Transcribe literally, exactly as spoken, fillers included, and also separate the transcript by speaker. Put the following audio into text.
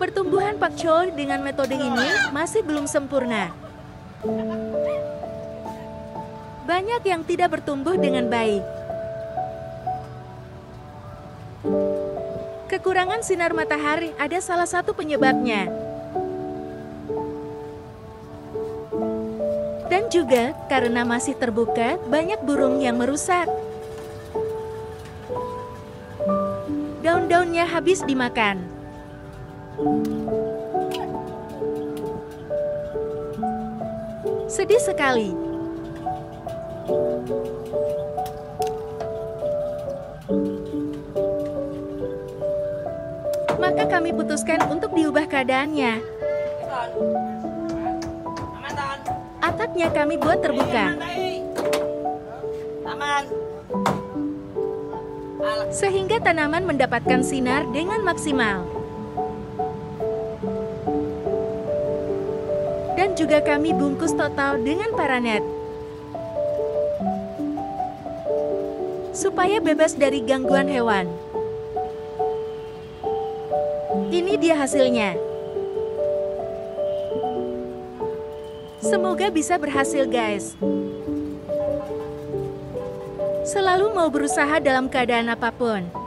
Speaker 1: Pertumbuhan pakcoy dengan metode ini masih belum sempurna. Banyak yang tidak bertumbuh dengan baik. Kekurangan sinar matahari ada salah satu penyebabnya. Dan juga karena masih terbuka, banyak burung yang merusak. Daun-daunnya habis dimakan. Sedih sekali. Maka kami putuskan untuk diubah keadaannya. Atapnya kami buat terbuka. Sehingga tanaman mendapatkan sinar dengan maksimal. Dan juga kami bungkus total dengan paranet. Supaya bebas dari gangguan hewan. Ini dia hasilnya. Semoga bisa berhasil, guys. Selalu mau berusaha dalam keadaan apapun.